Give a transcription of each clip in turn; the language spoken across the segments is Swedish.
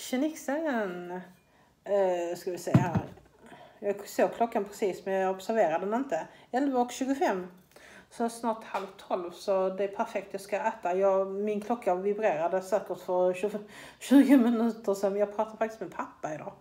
Tjenixen. Ska vi se här. Jag såg klockan precis men jag observerade den inte. 11:25. Så snart 11:30 så det är perfekt. Jag ska äta. Min klocka vibrerade säkert för 20 minuter sedan. Jag pratade faktiskt med pappa idag.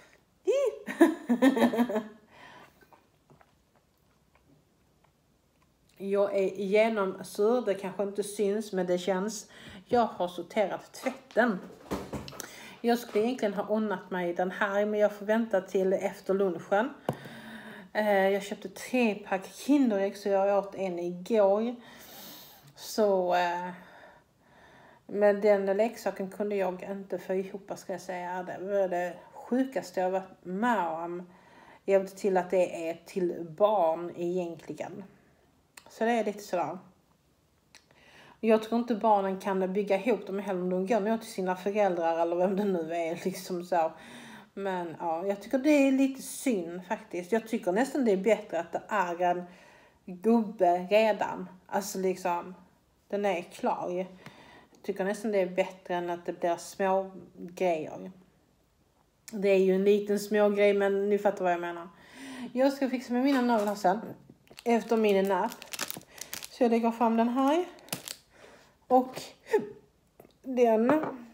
Jag är genomsur. Det kanske inte syns men det känns. Jag har sorterat tvätten. Jag skulle egentligen ha ordnat mig den här men jag får vänta till efter lunchen. Jag köpte 3 pack Kinderägg så jag åt en igår. Så med den leksaken kunde jag inte få ihop, ska jag säga. Det var det sjukaste jag varit med om. Jag vet till att det är till barn egentligen. Så det är lite sådär. Jag tror inte barnen kan bygga ihop dem heller om de går ner till sina föräldrar eller vem det nu är liksom så. Men ja, jag tycker det är lite synd faktiskt. Jag tycker nästan det är bättre att det är en gubbe redan. Alltså liksom, den är klar. Jag tycker nästan det är bättre än att det blir små grejer. Det är ju en liten små grej men ni fattar vad jag menar. Jag ska fixa med mina naglar sen. Efter min nap. Så jag lägger fram den här. Och den.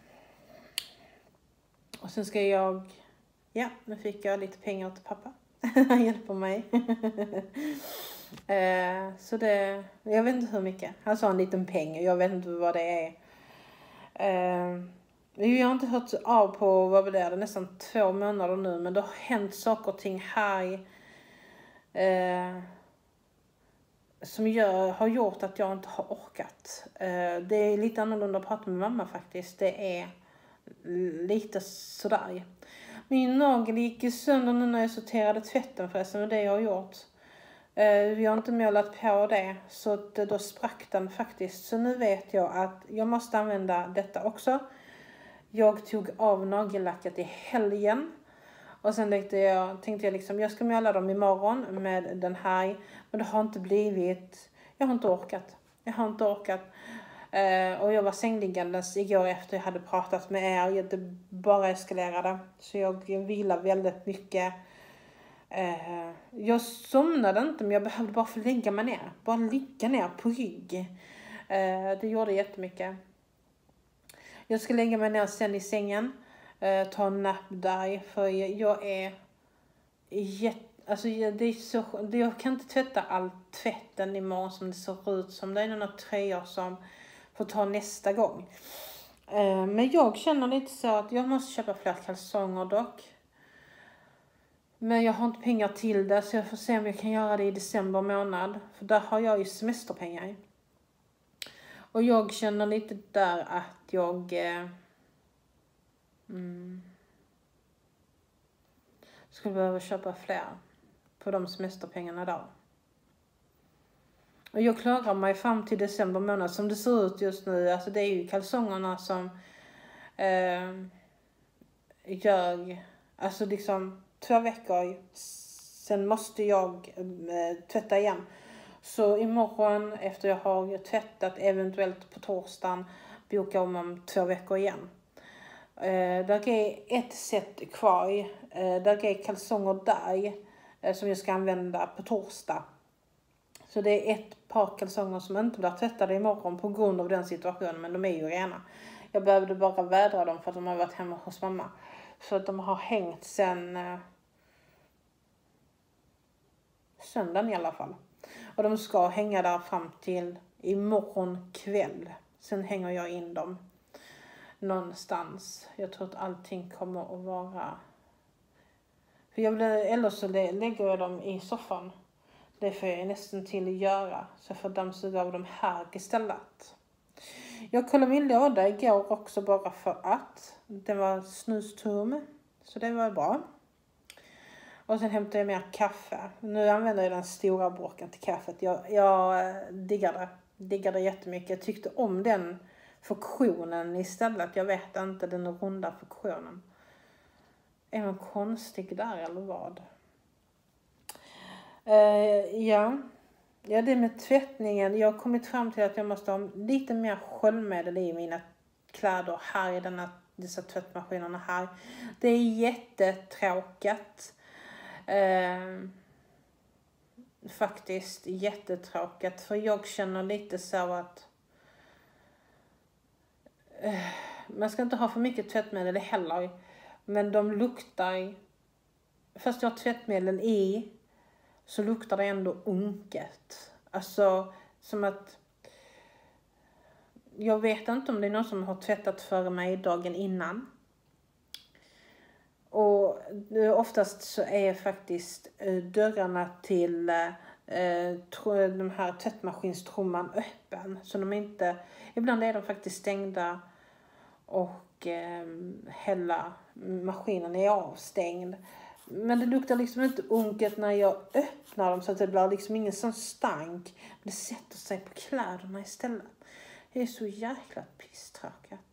Och sen ska jag. Ja, nu fick jag lite pengar till pappa. Han hjälper mig. Så det. Jag vet inte hur mycket. Han sa en liten peng. Jag vet inte vad det är. Jag har inte hört av på vad det är. Det är nästan 2 månader nu. Men det har hänt saker och ting här. Som har gjort att jag inte har orkat. Det är lite annorlunda att prata med mamma faktiskt. Det är lite sådär. Min nagel gick sönder nu när jag sorterade tvätten förresten. Och det jag har gjort. Vi har inte målat på det. Så då sprack den faktiskt. Så nu vet jag att jag måste använda detta också. Jag tog av nagellacket i helgen. Och sen tänkte jag liksom, jag ska måla dem imorgon med den här. Men det har inte blivit, jag har inte orkat. Och jag var sängliggandes igår efter jag hade pratat med er. Det bara eskalerade. Så jag vilar väldigt mycket. Jag somnade inte men jag behövde bara få lägga mig ner. Bara ligga ner på rygg. Det gjorde jättemycket. Jag ska lägga mig ner sen i sängen. Ta en nap där. För jag är alltså det är så, jag kan inte tvätta all tvätten imorgon som det ser ut som. Det är några tröjor som får ta nästa gång. Men jag känner lite så att jag måste köpa fler kalsonger dock. Men jag har inte pengar till det så jag får se om jag kan göra det i december månad. För där har jag ju semesterpengar. Och jag känner lite där att jag skulle behöva köpa fler på de semesterpengarna då. Och jag klarar mig fram till december månad som det ser ut just nu. Alltså det är ju kalsongerna som jag, alltså liksom 2 veckor. Sen måste jag tvätta igen. Så imorgon efter jag har tvättat eventuellt på torsdagen boka om 2 veckor igen. Där är ett set kvar. Där är kalsonger där som jag ska använda på torsdag. Så det är ett par kalsonger som inte blir tvättade imorgon på grund av den situationen. Men de är ju rena. Jag behövde bara vädra dem för att de har varit hemma hos mamma. Så att de har hängt sen söndagen i alla fall. Och de ska hänga där fram till imorgon kväll. Sen hänger jag in dem någonstans. Jag tror att allting kommer att vara. För eller så lägger jag dem i soffan. Det får jag nästan till att göra. Så jag får dammsuga av dem här istället. Jag kollade min låda igår också bara för att. Den var snustum. Så det var bra. Och sen hämtade jag mer kaffe. Nu använder jag den stora burken till kaffet. Jag diggar det jättemycket. Jag tyckte om den funktionen istället. Jag vet inte den runda funktionen. Är man konstig där eller vad? Ja, det med tvättningen. Jag har kommit fram till att jag måste ha lite mer sköljmedel i mina kläder här i denna dessa tvättmaskinerna här. Det är jättetråkigt. Faktiskt jättetråkigt. För jag känner lite så att man ska inte ha för mycket tvättmedel heller. Men de luktar, fast jag har tvättmedel i, så luktar det ändå unket. Alltså som att, jag vet inte om det är någon som har tvättat före mig dagen innan. Och oftast så är faktiskt dörrarna till de här tvättmaskinstrumman öppen. Så de är inte, ibland är de faktiskt stängda och hela maskinen är avstängd. Men det luktar liksom inte unket när jag öppnar dem, så att det blir liksom ingen sån stank. Det sätter sig på kläderna istället. Det är så jäkla pisstråkigt.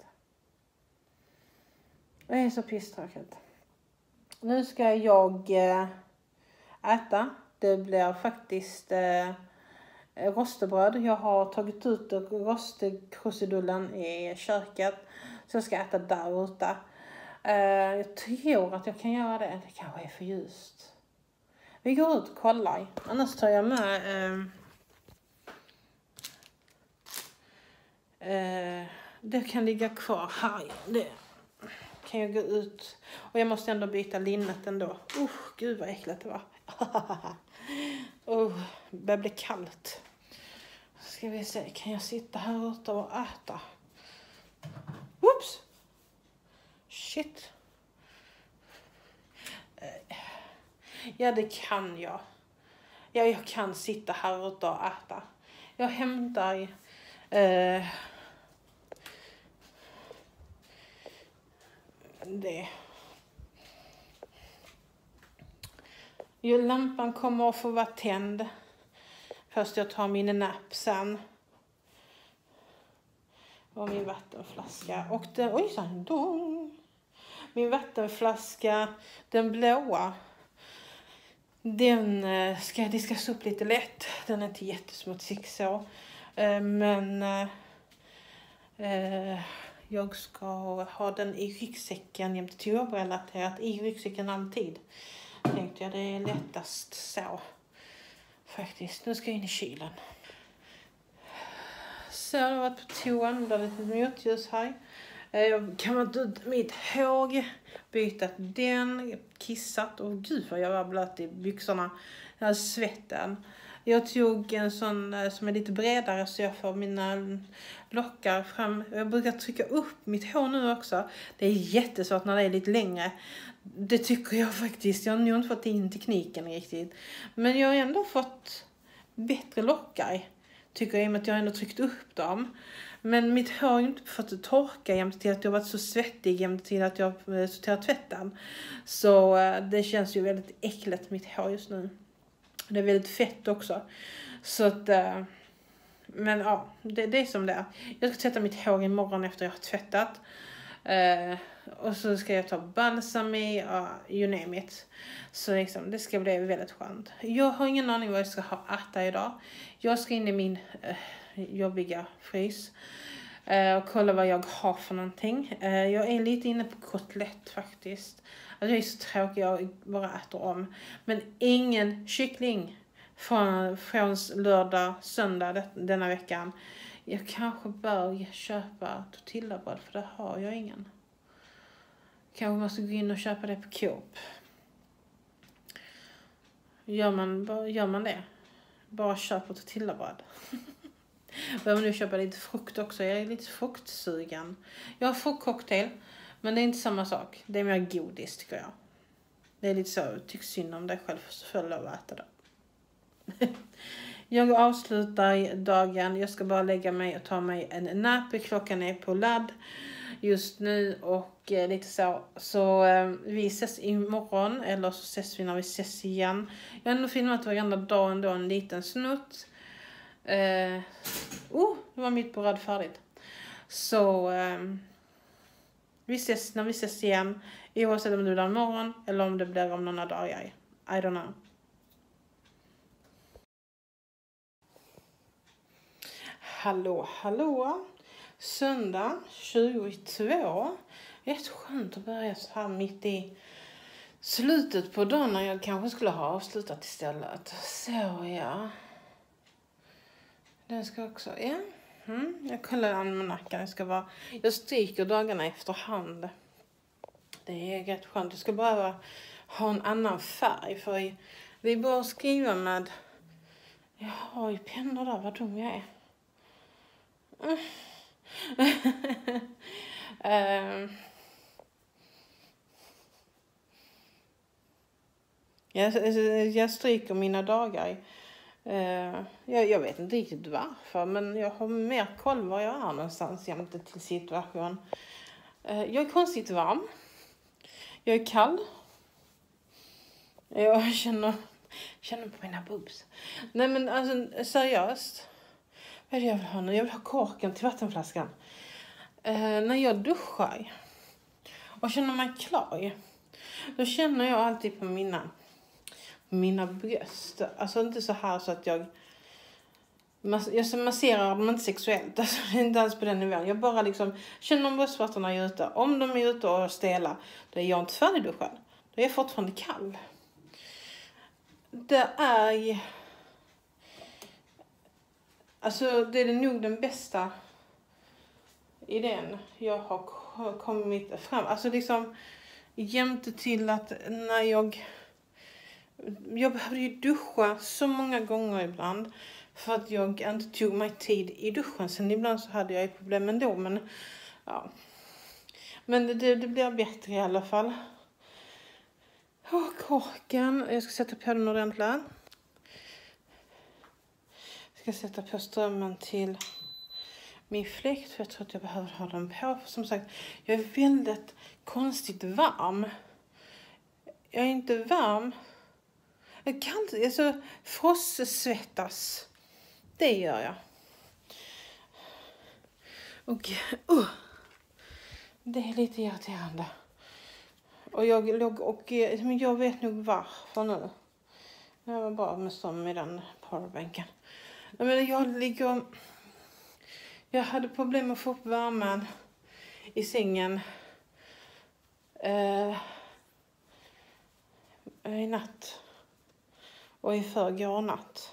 Det är så pisstråkigt. Nu ska jag äta. Det blir faktiskt rostebröd. Jag har tagit ut rostekrusidullen i köket. Så jag ska äta där ute. Jag tror att jag kan göra det. Det kanske är för ljust. Vi går ut och kollar. Annars tar jag med det kan ligga kvar här. Det kan jag gå ut. Och jag måste ändå byta linnet ändå. Gud vad äckligt det var. Det börjar bli kallt. Ska vi se, kan jag sitta här ute och äta? Oops! Shit. Ja, det kan jag. Ja, jag kan sitta här ute och äta. Jag hämtar det. Jo, lampan kommer att få vara tänd. Först jag tar min napp sen. Och min vattenflaska. Och den, min vattenflaska, den blåa. Den ska diskas upp lite lätt. Den är inte jättesmutsig så. Men jag ska ha den i ryggsäcken jämte till jobbrelaterat i ryggsäcken alltid. Tänkte jag, det är lättast så. Faktiskt. Nu ska jag in i kylen. Så jag har varit på toan. Det är lite motljus här. Jag kan kammat ut mitt hår. Bytt den. Kissat. Och gud vad jag var blöt i byxorna. Jag har svetten. Jag tog en sån som är lite bredare så jag får mina lockar fram. Jag brukar trycka upp mitt hår nu också. Det är jättesvårt när det är lite längre. Det tycker jag faktiskt. Jag har nog inte fått in tekniken riktigt. Men jag har ändå fått bättre lockar. Tycker jag, i och med att jag ändå tryckt upp dem. Men mitt hår har inte fått torka jämt till att jag varit så svettig jämt till att jag sorterat tvätten. Så det känns ju väldigt äckligt mitt hår just nu. Det är väldigt fett också. Så att, men ja, det är som det är. Jag ska tvätta mitt hår imorgon efter jag har tvättat. Och så ska jag ta balsam i, you name it. Så liksom, det ska bli väldigt skönt. Jag har ingen aning vad jag ska äta idag. Jag ska in i min jobbiga frys. Och kolla vad jag har för någonting. Jag är lite inne på kotlett faktiskt. Alltså jag är så tråkig, jag bara äter om. Men ingen kyckling från lördag, söndag denna veckan. Jag kanske bör köpa tortillabröd, för det har jag ingen. Kanske måste gå in och köpa det på Coop. Gör man det? Bara köpa tortillabröd. Behöver nu köpa lite frukt också. Jag är lite fruktsugen. Jag har fruktcocktail. Men det är inte samma sak. Det är mer godis tycker jag. Det är lite så. Tycker synd om dig själv så får jag att äta det. Jag avslutar dagen. Jag ska bara lägga mig och ta mig en nap. Klockan är på ladd just nu. Och lite så. Så vi ses imorgon. Eller så ses vi när vi ses igen. Jag har ändå filmat varenda dag ändå en liten snutt. Det var mitt bröd färdigt. Så vi ses när vi ses igen. Oavsett om det blir imorgon eller om det blir om några dagar. I don't know. Hallå. Söndag 22. Rätt skönt att börja så här mitt i slutet på dagen när jag kanske skulle ha avslutat istället. Så ja. Den ska också, ja. Jag kollar almanackan. Jag stryker dagarna efterhand. Det är rätt skönt. Jag ska bara ha en annan färg. För det är bara att skriva med... Jag har ju pennor där, vad dum jag är. Jag stryker mina dagar. Jag vet inte riktigt varför, men jag har mer koll var jag är någonstans jämte till situation. Jag är konstigt varm. Jag är kall. Jag känner på mina boobs. Nej men alltså seriöst. Vad är det jag vill ha nu? Jag vill ha korken till vattenflaskan. När jag duschar och känner mig klar, då känner jag alltid på mina bröst. Alltså inte så här så att jag masserar dem inte sexuellt. Alltså det är inte alls på den nivån. Jag bara liksom känner om bröstvärtorna är ute. Om de är ute och stela, då är jag inte färdigduschad. Då är jag fortfarande kall. Det är... Alltså det är nog den bästa idén jag har kommit fram. Alltså liksom jämte till att när jag behövde ju duscha så många gånger ibland. För att jag inte tog mig tid i duschen. Sen ibland så hade jag problem ändå. Men ja. Men det blir bättre i alla fall. Korken. Jag ska sätta på den ordentligt. Jag ska sätta på strömmen till min fläkt. För jag tror att jag behöver ha den på. För som sagt, jag är väldigt konstigt varm. Jag är inte varm. Jag kan inte, alltså frostsvettas. Det gör jag. Och det är lite irriterande. Och jag vet nog varför nu. Jag var bara med som i den powerbänken. Men jag hade problem att få upp värmen i sängen i natt. Och i förrgår natt.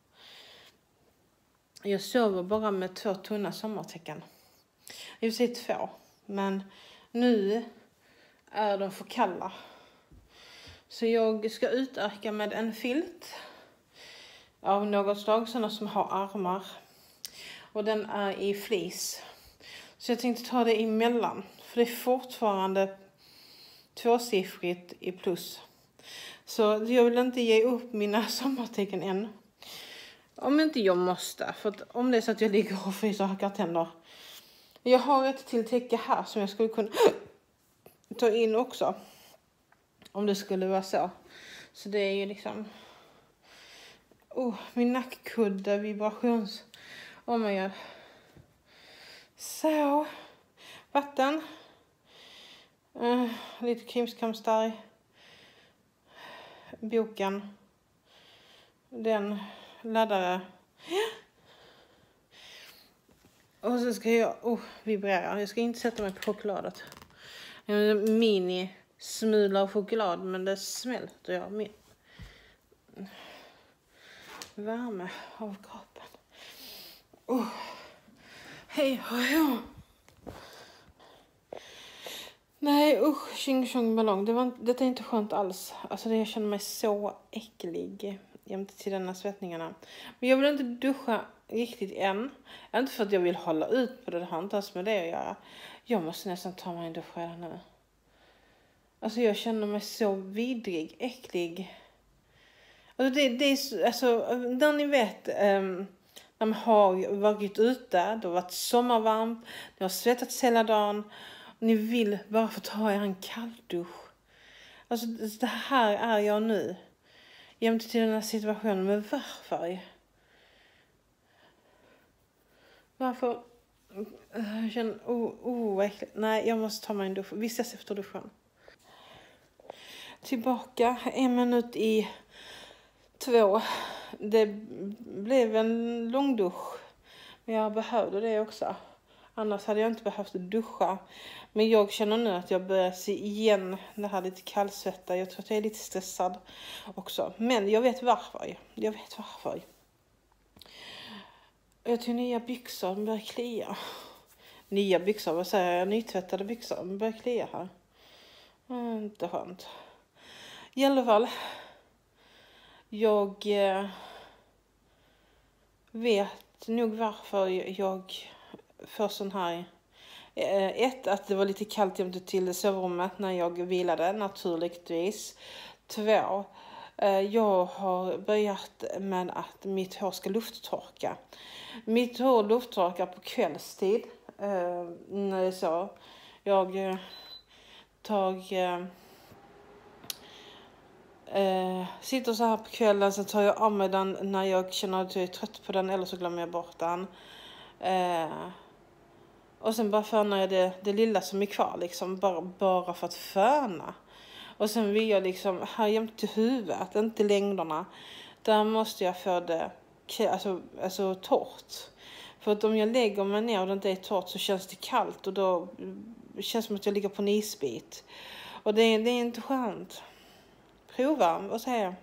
Jag sover bara med 2 tunna sommartäcken. I och för sig 2. Men nu är de för kalla. Så jag ska utöka med en filt. Av något slag. Sådana som har armar. Och den är i flis. Så jag tänkte ta det emellan. För det är fortfarande 2-siffrigt i plus. Så jag vill inte ge upp mina sommartecken än. Om inte jag måste. För att om det är så att jag ligger och fryser och hackar tänder. Jag har ett till täcke här som jag skulle kunna ta in också. Om det skulle vara så. Så det är ju liksom... min nackkudde, vibrations... Oh my god. Så. Vatten. Lite krimskrams boken. Den laddare. Och så ska jag vibrera. Jag ska inte sätta mig på chokladet. En mini smula av choklad, men det smälter jag med värme av kroppen. Hej, hallå. Nej, tjing tjong ballong. Detta är inte skönt alls. Alltså jag känner mig så äcklig jämte till denna svettningarna. Men jag vill inte duscha riktigt än. Inte för att jag vill hålla ut på det. Det har inte alls med det att göra. Jag måste nästan ta mig en dusch redan nu. Alltså jag känner mig så vidrig, äcklig. Alltså det är alltså när ni vet när man har varit ute, det har varit sommarvarmt, det har svettats hela dagen. Och ni vill bara få ta er en kalldusch. Alltså det här är jag nu. Jämte till den här situationen. Men varför? Varför? Jag känner, äckligt. Nej, jag måste ta mig en dusch. Vi ses efter duschen. Tillbaka 1 minut i 2. Det blev en lång dusch. Men jag behövde det också. Annars hade jag inte behövt duscha. Men jag känner nu att jag börjar se igen det här lite kallsvettar. Jag tror att jag är lite stressad också. Men jag vet varför. Jag tog nya byxor, de börjar klia. Nya byxor, vad säger jag? Nytvättade byxor, de börjar klia här. Inte skönt. I alla fall. Jag vet nog varför jag får sån här. Att det var lite kallt jämte till sovrummet när jag vilade, naturligtvis. 2. Jag har börjat med att mitt hår ska lufttorka. Mitt hår lufttorkar på kvällstid. Så jag sitter så här på kvällen, så tar jag av mig den när jag känner att jag är trött på den, eller så glömmer jag bort den. Och sen bara fönar jag det lilla som är kvar, liksom, bara för att föna. Och sen vill jag liksom här jämte till huvudet, inte längderna. Där måste jag få det alltså torrt. För att om jag lägger mig ner och det inte är torrt så känns det kallt. Och då känns det som att jag ligger på en isbit. Och det är inte skönt. Prova och säga.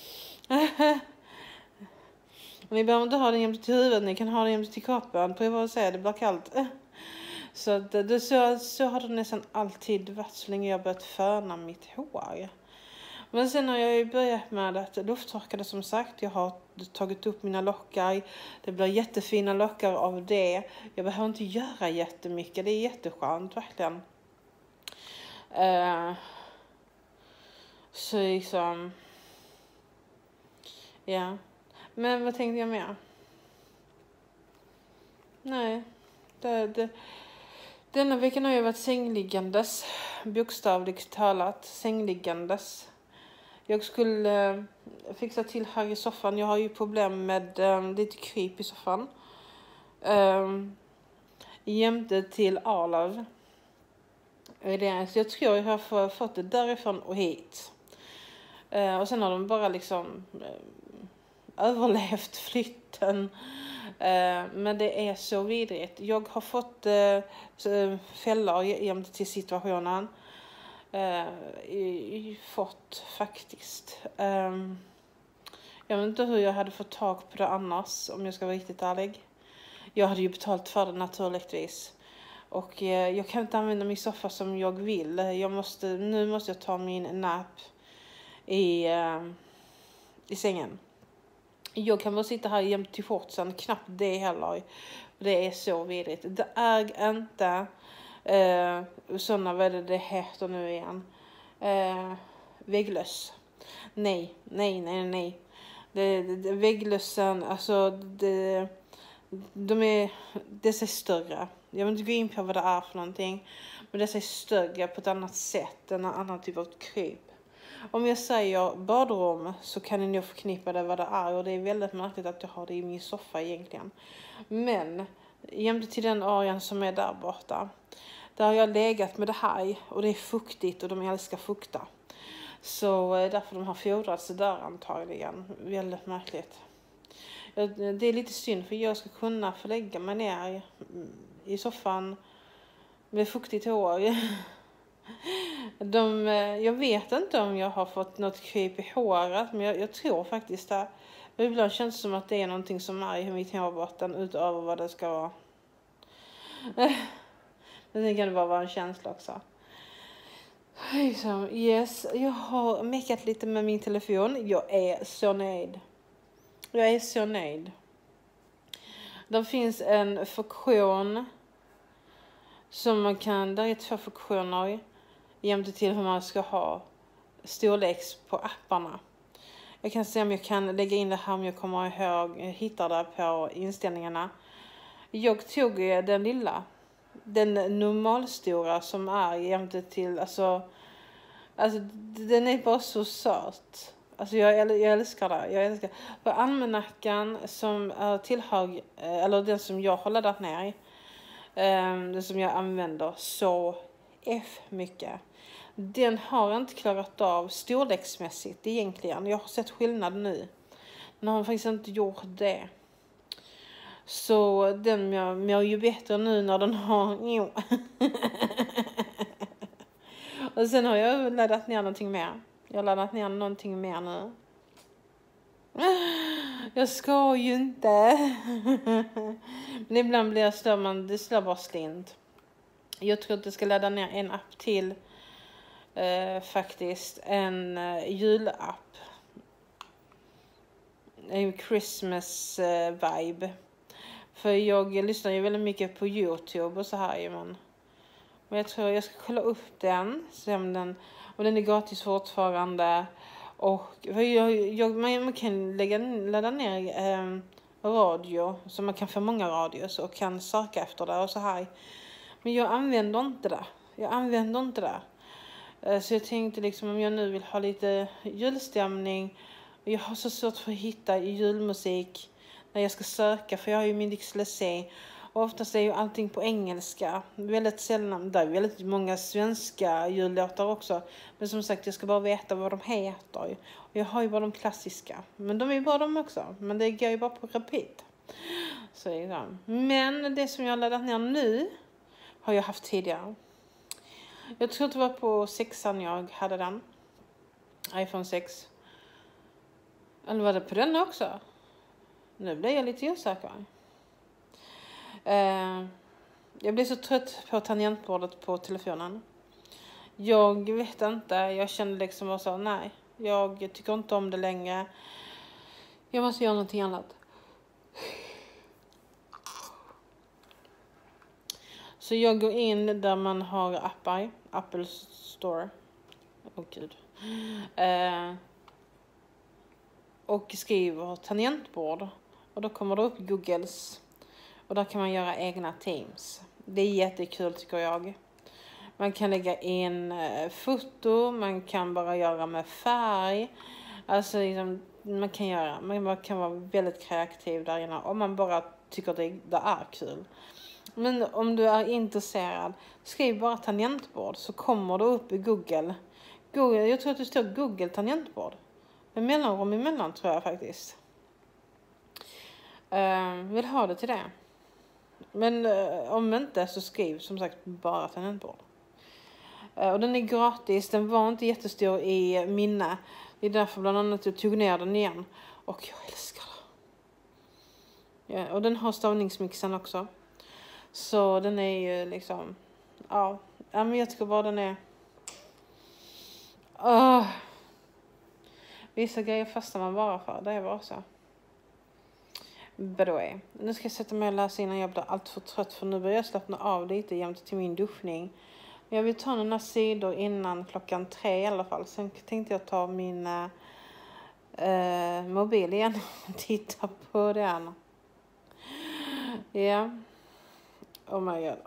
Ni behöver inte ha det jämte till huvudet. Ni kan ha det jämte till kroppen. Prova och säga, det blir kallt. Så har det nästan alltid varit så länge jag börjat föna mitt hår. Men sen har jag ju börjat med att lufttorka det, som sagt. Jag har tagit upp mina lockar. Det blir jättefina lockar av det. Jag behöver inte göra jättemycket. Det är jätteskönt, verkligen. Så liksom. Ja. Men vad tänkte jag mer? Nej. Denna veckan har jag varit sängliggandes. Bokstavligt talat. Sängliggandes. Jag skulle fixa till här i soffan. Jag har ju problem med lite kryp i soffan. Jämte till Arlöv. Så jag tror jag har fått det därifrån och hit. Och sen har de bara liksom överlevt flytten. Men det är så vidrigt. Jag har fått fällor jämte till situationen. Fått faktiskt. Jag vet inte hur jag hade fått tag på det annars, om jag ska vara riktigt ärlig. Jag hade ju betalt för det naturligtvis. Och jag kan inte använda min soffa som jag vill. Nu måste jag ta min nap i sängen. Jag kan bara sitta här jämt till shortsen, knappt det heller. Det är så vidrigt. Det är inte sådana, vad är det heter nu igen? Vägglöss. Nej. Vägglössen, alltså det är större. Jag vill inte gå in på vad det är för någonting. Men det är större på ett annat sätt. En annan typ av kryp. Om jag säger badrum så kan ni nog förknippa det vad det är. Och det är väldigt märkligt att jag har det i min soffa egentligen. Men jämte till den arean som är där borta. Där har jag legat med det här. Och det är fuktigt och de älskar fukta. Så därför de har fodrats där antagligen. Väldigt märkligt. Det är lite synd, för jag ska kunna förlägga mig ner i soffan med fuktigt hår. Jag vet inte om jag har fått något kryp i håret, men jag tror faktiskt det. Ibland känns det som att det är någonting som är i mitt hårbotten utöver vad det ska vara. Men det kan det bara vara en känsla också. Yes, jag har mekat lite med min telefon. Jag är så nöjd. Det finns en funktion som man kan, där är 2 funktioner jämte till hur man ska ha storleks på apparna. Jag kan se om jag kan lägga in det här, om jag kommer ihåg, hittar det på inställningarna. Jag tog den lilla, den normalstora som är jämte till, alltså den är bara så söt. Alltså jag älskar det. På almanackan som tillhör, eller den som jag har laddat ner, den som jag använder så mycket. Den har inte klarat av storleksmässigt egentligen. Jag har sett skillnad nu. Den har faktiskt inte gjort det. Så den mår ju bättre nu när den har... Och sen har jag laddat ner någonting mer. Jag har laddat ner någonting mer nu. Jag ska ju inte. Men ibland blir det slår bara slint. Jag tror att jag ska ladda ner en app till. Faktiskt. En julapp. En Christmas vibe. För jag lyssnar ju väldigt mycket på YouTube och så här. Men jag tror jag ska kolla upp den. Se om den är gratis fortfarande. Och man kan ladda ner radio. Så man kan få många radios och kan söka efter det och så här. Men jag använder inte det. Så jag tänkte liksom om jag nu vill ha lite julstämning. Och jag har så svårt för att hitta julmusik när jag ska söka. För jag har ju min dyslexi. Och oftast är ju allting på engelska. Väldigt sällan. Det är väldigt många svenska jullåtar också. Men som sagt, jag ska bara veta vad de heter. Och jag har ju bara de klassiska. Men de är ju bra de också. Men det går ju bara på repeat. Så är det. Men det som jag har laddat ner nu har jag haft tidigare. Jag tror att det var på 6an jag hade den. iPhone 6. Eller var det på den också? Nu blir jag lite osäker. Jag blir så trött på tangentbordet på telefonen. Jag vet inte. Jag kände liksom och så, nej. Jag tycker inte om det längre. Jag måste göra någonting annat. Så jag går in där man har appar. Apple Store. Åh gud. Och skriver tangentbord. Och då kommer det upp Googles. Och där kan man göra egna teams. Det är jättekul tycker jag. Man kan lägga in foto. Man kan bara göra med färg. Alltså liksom, man kan vara väldigt kreativ där inne. Om man bara tycker det är kul. Men om du är intresserad, skriv bara tangentbord så kommer det upp i Google. Jag tror att det står Google tangentbord. Med mellanrum emellan tror jag faktiskt. Vill ha det till det. Men om inte så skriv som sagt bara tangentbord. Och den är gratis. Den var inte jättestor i minne. Det är därför bland annat jag tog ner den igen. Och jag älskar den. Ja, och den har stavningsmixen också. Så den är ju liksom... Ja, men jag tycker bara den är... Vissa grejer fastnar man bara för. Det är bara så. By the way. Nu ska jag sätta mig och läsa innan jag blir allt för trött. För nu börjar jag slappna av lite jämt till min duschning. Men jag vill ta några sidor innan 3 i alla fall. Sen tänkte jag ta min mobil igen och titta på den. Ja. Oh my god.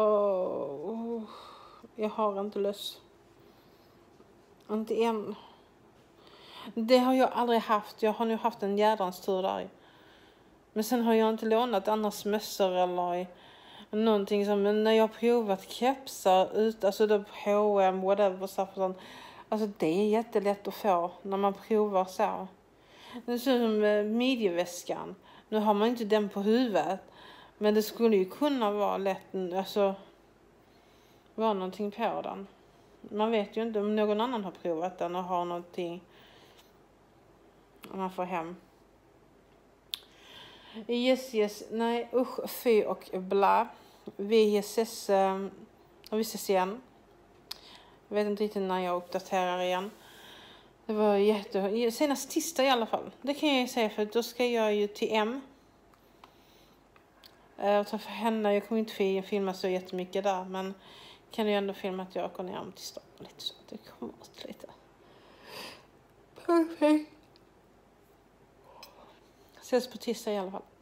Jag har inte lust. Inte än. Det har jag aldrig haft. Jag har nu haft en jädrans tur där. Men sen har jag inte lånat andras mössor eller någonting som... Men när jag har provat kepsar ut, alltså då H&M, whatever, sånt. Alltså det är jättelätt att få när man provar så. Det ser som midjeväskan. Nu har man inte den på huvudet. Men det skulle ju kunna vara lätt, alltså vara någonting på den. Man vet ju inte om någon annan har provat den och har någonting man får hem. Yes, nej, usch, fy och bla. Vi ses igen. Jag vet inte riktigt när jag uppdaterar igen. Det var senast tisdag i alla fall. Det kan jag ju säga för då ska jag ju till M. Och träffa henne. Jag kommer inte filma så jättemycket där. Men kan jag ändå filma att jag åker ner till stan lite så att det kommer åt lite. Perfekt. Ses på tisdag i alla fall.